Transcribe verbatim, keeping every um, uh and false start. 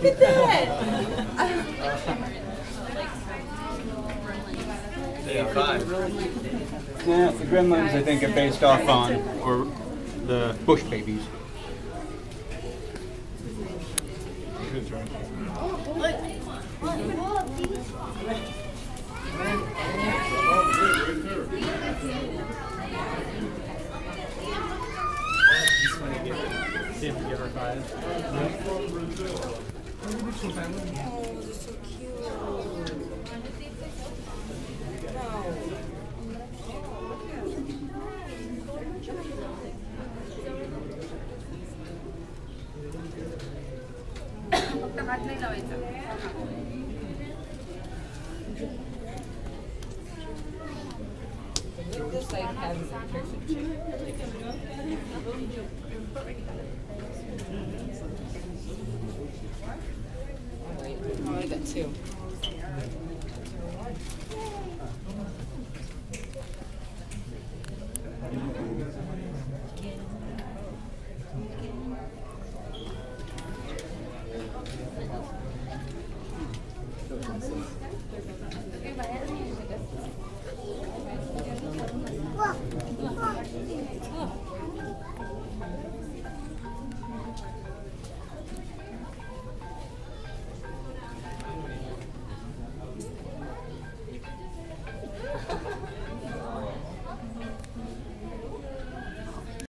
look at that! Yeah, five. Yeah, the gremlins I think are based off on, or the bush babies. Good try. See if we give her five. Oh, they're so cute. This like has a picture. Oh wait, oh I got two.